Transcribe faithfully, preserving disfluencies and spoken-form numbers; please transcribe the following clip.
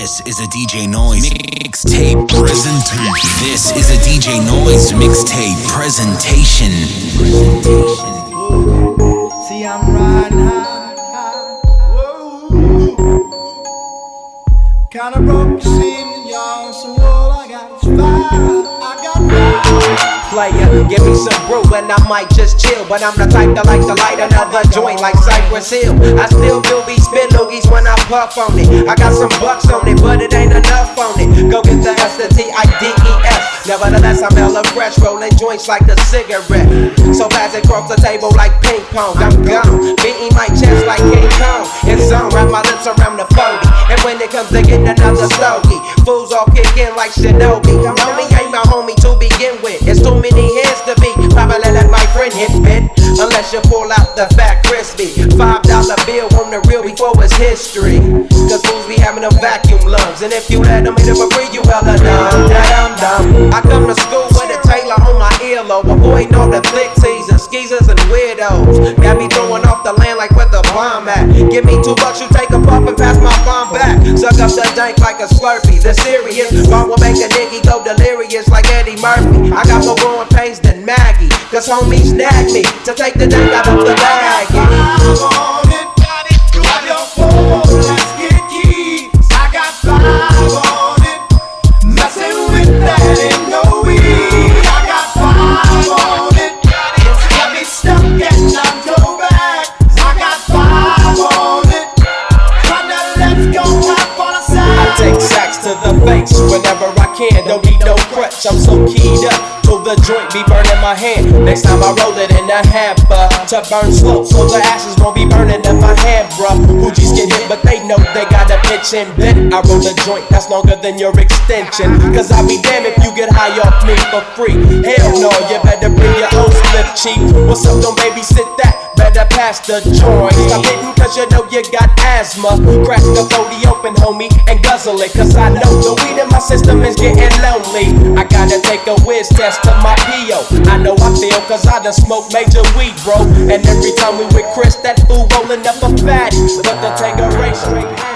This is a D J Noise mixtape presentation. This is a D J Noise mixtape presentation. See, I'm riding high. Whoa. Kinda broke the scene, y'all. So all I got is fire. I got fire. Player, give me some brew and I might just chill. But I'm the type that like to light another joint like Cypress Hill. I still do be spit loogies when I puff on it. I got some bucks on it, but it ain't enough on it. Go get the S, the T, I, D, E, S. Nevertheless, I'm hella fresh, rolling joints like a cigarette. So pass it across the table like ping pong. I'm gone, beating my chest like King Kong. And some wrap my lips around the forty. And when it comes to getting another stogie, fools all kick in like Shinobi. Homie ain't my homie to begin with. It's too many hands to be. Probably let my friend hit bit. Unless you pull out the fat crispy five dollar bill on the real before it's history. Cause fools be having them vacuum lungs. And if you let them hit it for free, you hella dumb. Dumb, dumb. I come to school with a Taylor on my earlobe, avoiding all the flick teasers, skeezers, and weirdos. Got me throwing off the land like where the bomb at. Give me two bucks, you take a puff and pass my bomb back. Suck up the dank like a Slurpee. The serious bomb will make a nigga go delirious like Eddie Murphy. I got more growing pains than Maggie, cause homies nag me to take the dank out of the bag. Whenever I can, don't need no crutch, I'm so keyed up till the joint be burning my hand. Next time I roll it in a hamper to burn slow, so the ashes won't be burning in my hand, bruh. Hoogies get hit, but they know they got a pitch and bent. I roll a joint that's longer than your extension, cause I'll be damned if you get high off me for free. Hell no, you better bring your own slip cheek. What's up, don't babysit that? Better pass the joint. Stop hitting cause you know you got asthma. Crack the forty open, homie, and guzzle it, cause I know the weed in my system is getting lonely. I gotta take a whiz test to my P O. I know I feel cause I done smoked major weed, bro. And every time we with Chris, that fool rolling up a fatty. But the Tangeray straight